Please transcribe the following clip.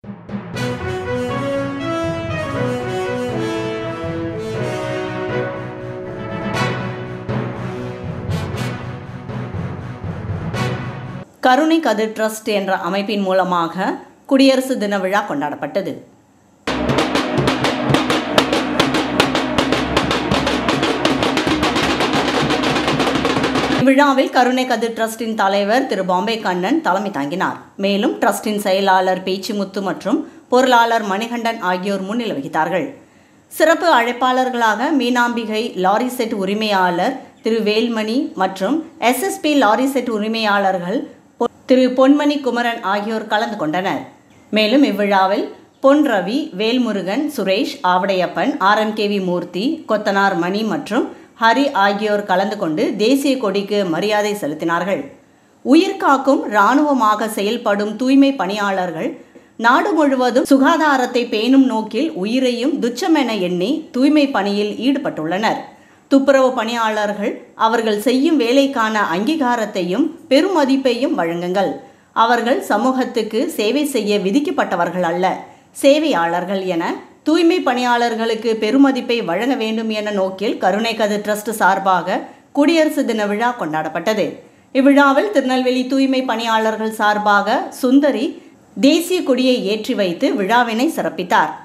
கருணை கதிர் ட்ரஸ்ட் என்ற அமைப்பின் மூலமாக குடியரசு தின விழா கொண்டாடப்பட்டது. இவ்விழாவில் கருணை கதிர் ட்ரஸ்டின் தலைவர் திரு பாம்பே கண்ணன் தலைமை தாங்கினார். மேலும் ட்ரஸ்டின் செயலாளர் பேச்சிமுத்து மற்றும் பொருளாளர் மணிகண்டன் ஆகியோர் முன்னிலை வகித்தார்கள். சிறப்பு அழைப்பாளர்களாக மீனாம்பிகை லாரி செட் உரிமையாளர் திரு வேல்மணி மற்றும் SSP லாரி செட் உரிமையாளர்கள் திரு பொன்மணி குமரன் ஆகியோர் கலந்து கொண்டனர். மேலும் இவ்விழாவில் பொன் ரவி, வேல்முருகன், சுரேஷ், ஆவடையப்பன், RMKV மூர்த்தி, கொத்தனார் மணி மற்றும் ஹரி ஆகியோர் கலந்து கொண்டு தேசிய கொடிக்கு மரியாதை செலுத்தினார்கள். உயிர்காக்கும் இராணுவமாக செயல்படும் தூய்மை பணியாளர்கள் நாடு முழுவதும் சுகாதாரத்தை பேணும் நோக்கில் உயிரையும் துச்சமென எண்ணி தூய்மை பணியில் ஈடுபட்டுள்ளனர். துப்புரவு பணியாளர்கள் அவர்கள் செய்யும் வேலைக்கான அங்கீகாரத்தையும் பெருமதிப்பையும் வழங்குங்கள். அவர்கள் சமூகத்துக்கு சேவை செய்ய விதிக்கப்பட்டவர்கள் அல்ல, சேவையாளர்கள் என தூய்மை பணியாளர்களுக்கு பெருமதிப்பை வழங்க வேண்டும் என நோக்கில் கருணை கதிர் ட்ரஸ்ட் சார்பாக குடியரசு தின விழா கொண்டாடப்பட்டது. இவ்விழாவில் திருநெல்வேலி தூய்மை பணியாளர்கள் சார்பாக சுந்தரி தேசிய கொடியை ஏற்றி வைத்து விழாவினை சிறப்பித்தார்.